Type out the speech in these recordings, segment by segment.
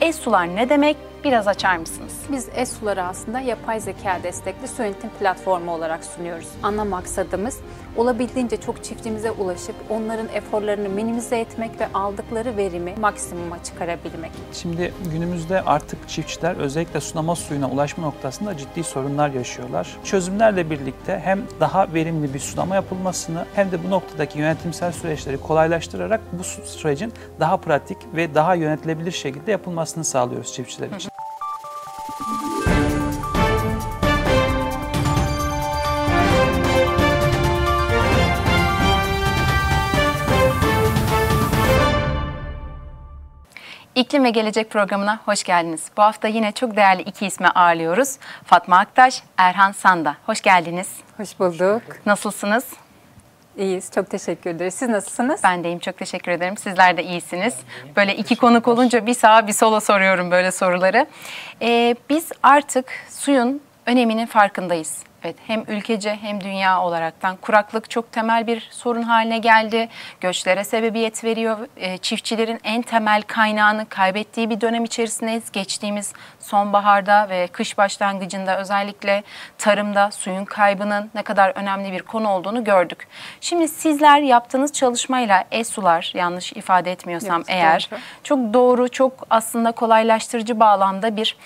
E-Sular ne demek? Biraz açar mısınız? Biz E-Sular'ı aslında yapay zeka destekli su yönetim platformu olarak sunuyoruz. Ana maksadımız olabildiğince çok çiftçimize ulaşıp onların eforlarını minimize etmek ve aldıkları verimi maksimuma çıkarabilmek. Şimdi günümüzde artık çiftçiler özellikle sulama suyuna ulaşma noktasında ciddi sorunlar yaşıyorlar. Çözümlerle birlikte hem daha verimli bir sulama yapılmasını hem de bu noktadaki yönetimsel süreçleri kolaylaştırarak bu sürecin daha pratik ve daha yönetilebilir şekilde yapılmasını sağlıyoruz çiftçiler için. İklim ve Gelecek programına hoş geldiniz. Bu hafta yine çok değerli iki ismi ağırlıyoruz. Fatma Aktaş, Erhan Sanda. Hoş geldiniz. Hoş bulduk. Nasılsınız? İyiyiz, çok teşekkür ederiz. Siz nasılsınız? Ben de iyiyim, çok teşekkür ederim. Sizler de iyisiniz. Böyle iki konuk olunca bir sağa bir sola soruyorum böyle soruları. Biz artık suyun öneminin farkındayız. Evet, hem ülkece hem dünya olaraktan kuraklık çok temel bir sorun haline geldi. Göçlere sebebiyet veriyor. Çiftçilerin en temel kaynağını kaybettiği bir dönem içerisindeyiz. Geçtiğimiz sonbaharda ve kış başlangıcında özellikle tarımda suyun kaybının ne kadar önemli bir konu olduğunu gördük. Şimdi sizler yaptığınız çalışmayla E-Sular, yanlış ifade etmiyorsam eğer, çok doğru, çok aslında kolaylaştırıcı bağlamda bir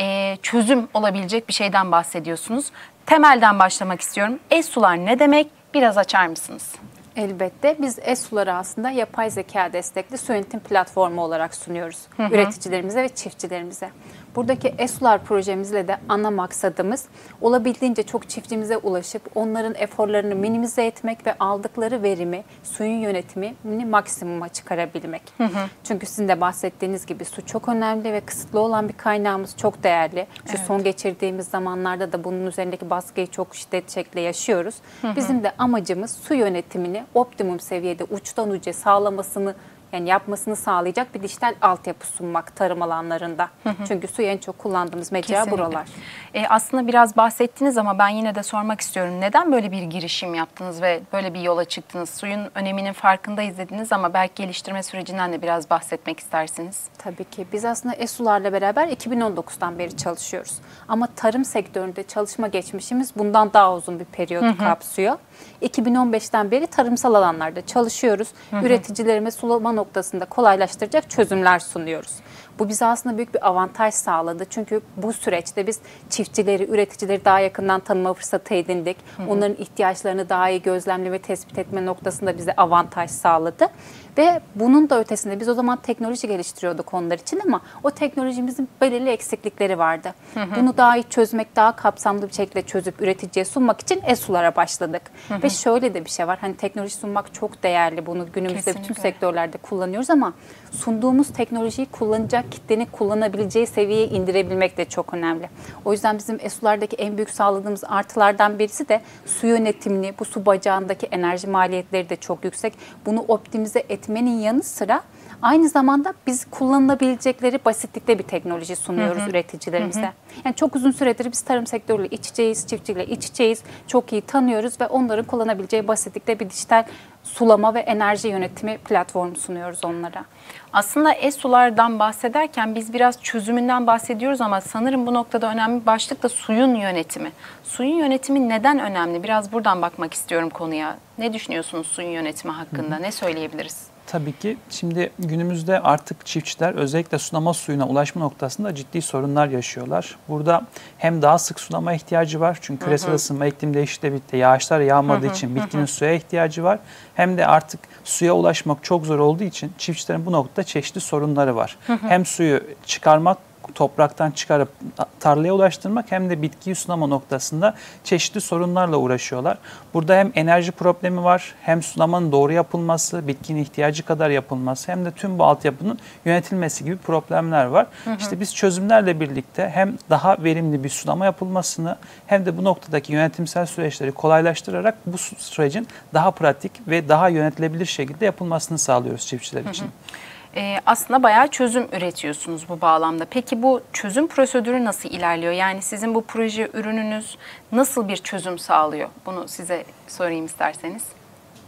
çözüm olabilecek bir şeyden bahsediyorsunuz. Temelden başlamak istiyorum. E-Sular ne demek? Biraz açar mısınız? Elbette. Biz E-Sular'ı aslında yapay zeka destekli su yönetim platformu olarak sunuyoruz. Üreticilerimize ve çiftçilerimize. Buradaki E-Sular projemizle de ana maksadımız olabildiğince çok çiftçimize ulaşıp onların eforlarını minimize etmek ve aldıkları verimi, suyun yönetimini maksimuma çıkarabilmek. Çünkü sizin de bahsettiğiniz gibi su çok önemli ve kısıtlı olan bir kaynağımız, çok değerli. Şu son geçirdiğimiz zamanlarda da bunun üzerindeki baskıyı çok şiddetli şekilde yaşıyoruz. Bizim de amacımız su yönetimini optimum seviyede uçtan uca sağlamasını, yani yapmasını sağlayacak bir dijital altyapı sunmak tarım alanlarında. Çünkü suyu en çok kullandığımız mecra buralar. Aslında biraz bahsettiniz ama ben yine de sormak istiyorum. Neden böyle bir girişim yaptınız ve böyle bir yola çıktınız? Suyun öneminin farkındayız dediniz ama belki geliştirme sürecinden de biraz bahsetmek istersiniz. Tabii ki. Biz aslında E-Sular'la beraber 2019'dan beri çalışıyoruz. Ama tarım sektöründe çalışma geçmişimiz bundan daha uzun bir periyodu kapsıyor. 2015'ten beri tarımsal alanlarda çalışıyoruz. Üreticilerime sulama noktasında kolaylaştıracak çözümler sunuyoruz. Bu bize aslında büyük bir avantaj sağladı. Çünkü bu süreçte biz çiftçileri, üreticileri daha yakından tanıma fırsatı edindik. Onların ihtiyaçlarını daha iyi gözlemleme ve tespit etme noktasında bize avantaj sağladı. Ve bunun da ötesinde biz o zaman teknoloji geliştiriyorduk onlar için ama o teknolojimizin belirli eksiklikleri vardı. Bunu daha iyi çözmek, daha kapsamlı bir şekilde çözüp üreticiye sunmak için E-Sular'a başladık. Ve şöyle de bir şey var. Hani teknoloji sunmak çok değerli. Bunu günümüzde bütün sektörlerde kullanıyoruz ama sunduğumuz teknolojiyi kullanacak kitlenin kullanabileceği seviyeye indirebilmek de çok önemli. O yüzden bizim E-Sular'daki en büyük sağladığımız artılardan birisi de su yönetimini, bu su bacağındaki enerji maliyetleri de çok yüksek. Bunu optimize etmenin yanı sıra aynı zamanda biz kullanılabilecekleri basitlikte bir teknoloji sunuyoruz üreticilerimize. Yani çok uzun süredir biz tarım sektörüyle iç içeyiz, çiftçiyle iç içeyiz, çok iyi tanıyoruz ve onların kullanabileceği basitlikte bir dijital sulama ve enerji yönetimi platformu sunuyoruz onlara. Aslında E-Sular'dan bahsederken biz biraz çözümünden bahsediyoruz ama sanırım bu noktada önemli bir başlık da suyun yönetimi. Suyun yönetimi neden önemli? Biraz buradan bakmak istiyorum konuya. Ne düşünüyorsunuz suyun yönetimi hakkında? Ne söyleyebiliriz? Tabii ki şimdi günümüzde artık çiftçiler özellikle sulama suyuna ulaşma noktasında ciddi sorunlar yaşıyorlar. Burada hem daha sık sulama ihtiyacı var çünkü küresel ısınma, iklim değişikliğiyle birlikte yağışlar yağmadığı için bitkinin suya ihtiyacı var. Hem de artık suya ulaşmak çok zor olduğu için çiftçilerin bu noktada çeşitli sorunları var. Hem suyu çıkarmak, topraktan çıkarıp tarlaya ulaştırmak hem de bitkiyi sulama noktasında çeşitli sorunlarla uğraşıyorlar. Burada hem enerji problemi var, hem sulamanın doğru yapılması, bitkinin ihtiyacı kadar yapılması hem de tüm bu altyapının yönetilmesi gibi problemler var. İşte biz çözümlerle birlikte hem daha verimli bir sulama yapılmasını hem de bu noktadaki yönetimsel süreçleri kolaylaştırarak bu sürecin daha pratik ve daha yönetilebilir şekilde yapılmasını sağlıyoruz çiftçiler için. Aslında bayağı çözüm üretiyorsunuz bu bağlamda. Peki bu çözüm prosedürü nasıl ilerliyor? Yani sizin bu proje ürününüz nasıl bir çözüm sağlıyor? Bunu size sorayım isterseniz.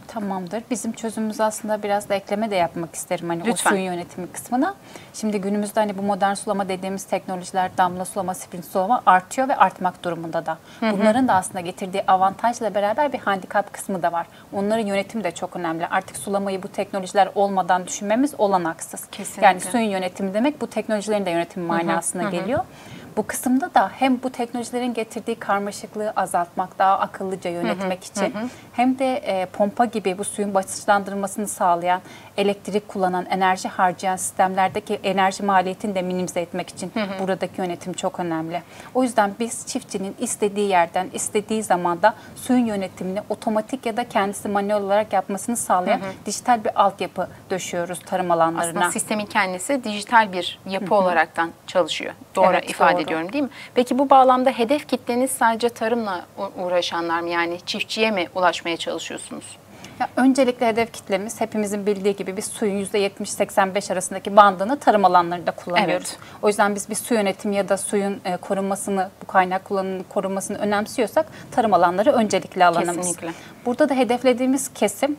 Tamamdır. Bizim çözümümüz aslında biraz da ekleme de yapmak isterim hani Lütfen. o suyun yönetimi kısmına. Şimdi günümüzde hani bu modern sulama dediğimiz teknolojiler damla sulama, sprint sulama artıyor ve artmak durumunda da. Bunların da aslında getirdiği avantajla beraber bir handikap kısmı da var. Onların yönetimi de çok önemli. Artık sulamayı bu teknolojiler olmadan düşünmemiz olanaksız. Kesinlikle. Yani suyun yönetimi demek bu teknolojilerin de yönetimi manasına geliyor. Bu kısımda da hem bu teknolojilerin getirdiği karmaşıklığı azaltmak, daha akıllıca yönetmek için hem de pompa gibi bu suyun basınçlandırılmasını sağlayan, elektrik kullanan, enerji harcayan sistemlerdeki enerji maliyetini de minimize etmek için buradaki yönetim çok önemli. O yüzden biz çiftçinin istediği yerden, istediği zamanda suyun yönetimini otomatik ya da kendisi manuel olarak yapmasını sağlayan dijital bir altyapı döşüyoruz tarım alanlarına. Aslında sistemin kendisi dijital bir yapı olaraktan çalışıyor. Doğru Evet, ifade doğru. ediyorum değil mi? Peki bu bağlamda hedef kitleniz sadece tarımla uğraşanlar mı? Yani çiftçiye mi ulaşmaya çalışıyorsunuz? Ya öncelikle hedef kitlemiz hepimizin bildiği gibi biz suyun %70-85 arasındaki bandını tarım alanlarında kullanıyoruz. Evet. O yüzden biz bir su yönetimi ya da suyun korunmasını, bu kaynak kullanımının korunmasını önemsiyorsak tarım alanları öncelikli alanımız. Kesinlikle. Burada da hedeflediğimiz kesim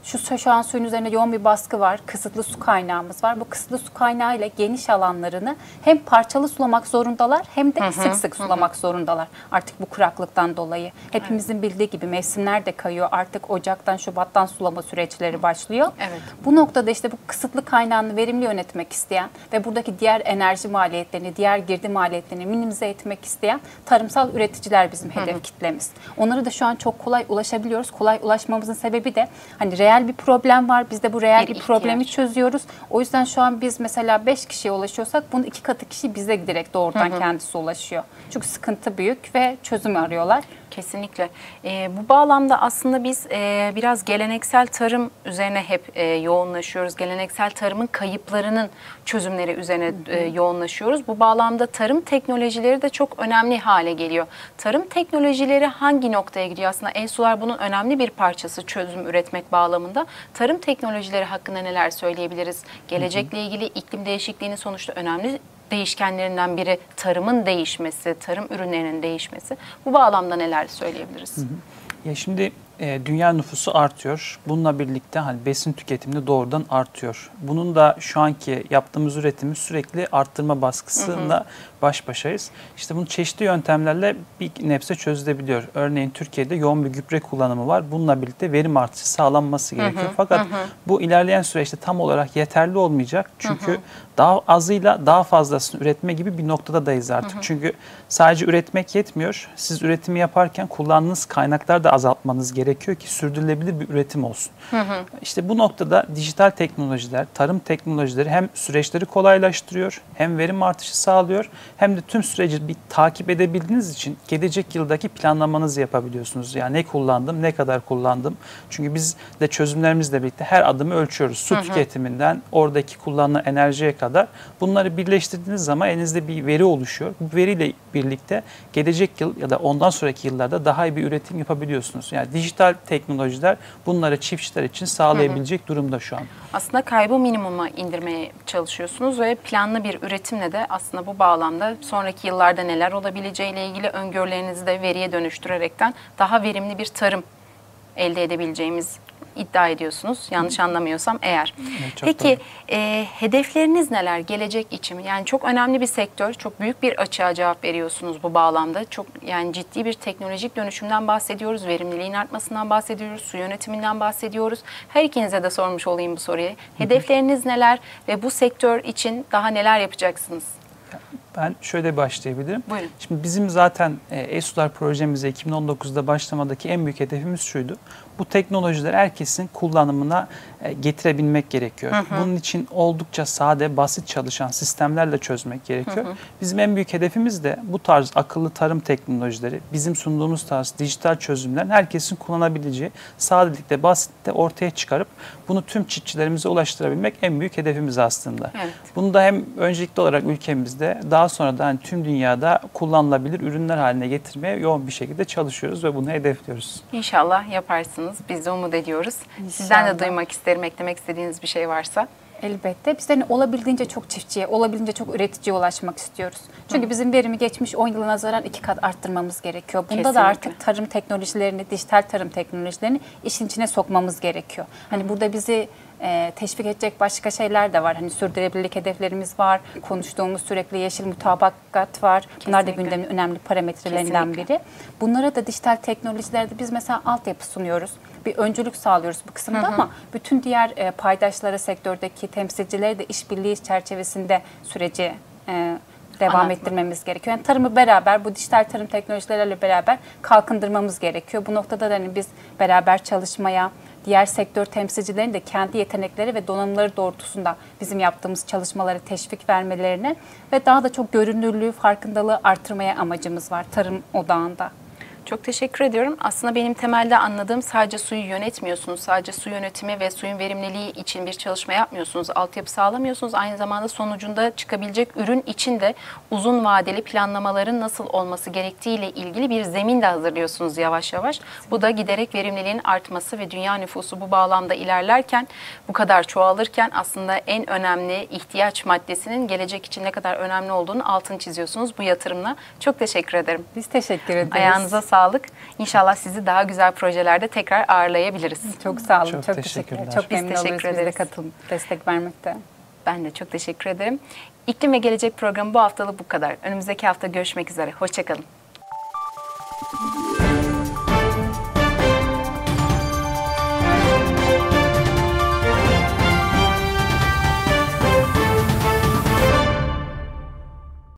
şu an suyun üzerinde yoğun bir baskı var. Kısıtlı su kaynağımız var. Bu kısıtlı su kaynağı ile geniş alanlarını hem parçalı sulamak zorundalar hem de sık sık sulamak zorundalar. Artık bu kuraklıktan dolayı. Hepimizin bildiği gibi mevsimler de kayıyor. Artık Ocak'tan Şubat'tan sulama süreçleri başlıyor. Evet. Bu noktada işte bu kısıtlı kaynağını verimli yönetmek isteyen ve buradaki diğer enerji maliyetlerini, diğer girdi maliyetlerini minimize etmek isteyen tarımsal üreticiler bizim hedef kitlemiz. Onlara da şu an çok kolay ulaşabiliyoruz. Kolay ulaşmamızın sebebi de hani reel bir problem var. Biz de bu reel Bir bir problemi ihtiyaç. çözüyoruz. O yüzden şu an biz mesela 5 kişiye ulaşıyorsak bunun 2 katı kişi bize direkt doğrudan kendisi ulaşıyor. Çünkü sıkıntı büyük ve çözüm arıyorlar. Kesinlikle. Bu bağlamda aslında biz biraz geleneksel tarım üzerine hep yoğunlaşıyoruz. Geleneksel tarımın kayıplarının çözümleri üzerine yoğunlaşıyoruz. Bu bağlamda tarım teknolojileri de çok önemli hale geliyor. Tarım teknolojileri hangi noktaya gidiyor? Aslında e-sular bunun önemli bir parçası çözüm üretmek bağlamında. Tarım teknolojileri hakkında neler söyleyebiliriz? Gelecekle ilgili iklim değişikliğinin sonuçta önemli değişkenlerinden biri tarımın değişmesi, tarım ürünlerinin değişmesi. Bu bağlamda neler söyleyebiliriz? Ya şimdi dünya nüfusu artıyor. Bununla birlikte hani besin tüketimi de doğrudan artıyor. Bunun da şu anki yaptığımız üretimi sürekli arttırma baskısında baş başayız. İşte bunu çeşitli yöntemlerle bir nebze çözülebiliyor. Örneğin Türkiye'de yoğun bir gübre kullanımı var. Bununla birlikte verim artışı sağlanması gerekiyor. Fakat bu ilerleyen süreçte tam olarak yeterli olmayacak. Çünkü daha azıyla daha fazlasını üretme gibi bir noktadayız artık. Çünkü sadece üretmek yetmiyor. Siz üretimi yaparken kullandığınız kaynakları da azaltmanız gerekiyor ki sürdürülebilir bir üretim olsun. İşte bu noktada dijital teknolojiler, tarım teknolojileri hem süreçleri kolaylaştırıyor, hem verim artışı sağlıyor, hem de tüm süreci bir takip edebildiğiniz için gelecek yıldaki planlamanızı yapabiliyorsunuz. Yani ne kullandım, ne kadar kullandım. Çünkü biz de çözümlerimizle birlikte her adımı ölçüyoruz. Su tüketiminden oradaki kullanılan enerjiye kadar. Bunları birleştirdiğiniz zaman elinizde bir veri oluşuyor. Bu veriyle birlikte gelecek yıl ya da ondan sonraki yıllarda daha iyi bir üretim yapabiliyorsunuz. Yani dijital teknolojiler bunları çiftçiler için sağlayabilecek durumda şu an. Aslında kaybı minimuma indirmeye çalışıyorsunuz ve planlı bir üretimle de aslında bu bağlamda sonraki yıllarda neler olabileceğiyle ilgili öngörülerinizi de veriye dönüştürerekten daha verimli bir tarım elde edebileceğimiz iddia ediyorsunuz. Yanlış anlamıyorsam eğer. Evet, çok Peki hedefleriniz neler gelecek için? Yani çok önemli bir sektör, çok büyük bir açığa cevap veriyorsunuz bu bağlamda. Çok yani ciddi bir teknolojik dönüşümden bahsediyoruz, verimliliğin artmasından bahsediyoruz, su yönetiminden bahsediyoruz. Her ikinize de sormuş olayım bu soruyu. Hedefleriniz neler ve bu sektör için daha neler yapacaksınız? Ben şöyle başlayabilirim. Buyurun. Şimdi bizim zaten e-sular projemize 2019'da başlamadaki en büyük hedefimiz şuydu. Bu teknolojiler herkesin kullanımına getirebilmek gerekiyor. Bunun için oldukça sade, basit çalışan sistemlerle çözmek gerekiyor. Bizim en büyük hedefimiz de bu tarz akıllı tarım teknolojileri, bizim sunduğumuz tarz dijital çözümlerin herkesin kullanabileceği sadelikte, basitte ortaya çıkarıp bunu tüm çiftçilerimize ulaştırabilmek en büyük hedefimiz aslında. Evet. Bunu da hem öncelikli olarak ülkemizde daha sonra da hani tüm dünyada kullanılabilir ürünler haline getirmeye yoğun bir şekilde çalışıyoruz ve bunu hedefliyoruz. İnşallah yaparsınız. Biz de umut ediyoruz. Sizden de duymak isterim eklemek istediğiniz bir şey varsa. Elbette. Biz hani olabildiğince çok çiftçiye, olabildiğince çok üreticiye ulaşmak istiyoruz. Çünkü bizim verimi geçmiş 10 yıla nazaran 2 kat arttırmamız gerekiyor. Bunda Kesinlikle. da artık tarım teknolojilerini, dijital tarım teknolojilerini işin içine sokmamız gerekiyor. Hani burada bizi teşvik edecek başka şeyler de var. Hani sürdürülebilirlik hedeflerimiz var. Konuştuğumuz sürekli yeşil mutabakat var. Bunlar da Kesinlikle. gündemin önemli parametrelerinden Kesinlikle. biri. Bunlara da dijital teknolojilerde biz mesela altyapı sunuyoruz. Bir öncülük sağlıyoruz bu kısımda ama bütün diğer paydaşlara, sektördeki temsilcilere de işbirliği çerçevesinde süreci devam Anlatmak. ettirmemiz gerekiyor. Yani tarımı beraber, bu dijital tarım teknolojileriyle beraber kalkındırmamız gerekiyor. Bu noktada da hani biz beraber çalışmaya, diğer sektör temsilcilerinin de kendi yetenekleri ve donanımları doğrultusunda bizim yaptığımız çalışmaları teşvik vermelerine ve daha da çok görünürlüğü, farkındalığı artırmaya amacımız var tarım odağında. Çok teşekkür ediyorum. Aslında benim temelde anladığım sadece suyu yönetmiyorsunuz. Sadece su yönetimi ve suyun verimliliği için bir çalışma yapmıyorsunuz. Altyapı sağlamıyorsunuz. Aynı zamanda sonucunda çıkabilecek ürün için de uzun vadeli planlamaların nasıl olması gerektiğiyle ilgili bir zemin de hazırlıyorsunuz yavaş yavaş. Bu da giderek verimliliğin artması ve dünya nüfusu bu bağlamda ilerlerken, bu kadar çoğalırken aslında en önemli ihtiyaç maddesinin gelecek için ne kadar önemli olduğunu altını çiziyorsunuz bu yatırımla. Çok teşekkür ederim. Biz teşekkür ederiz. Ayağınıza sağlık. İnşallah sizi daha güzel projelerde tekrar ağırlayabiliriz. Çok sağ olun. Çok Çok teşekkürler. teşekkürler. Çok Biz memnun teşekkür oluruz bize ederiz. katılım, destek vermekte. Ben de çok teşekkür ederim. İklim ve Gelecek programı bu haftalık bu kadar. Önümüzdeki hafta görüşmek üzere. Hoşça kalın.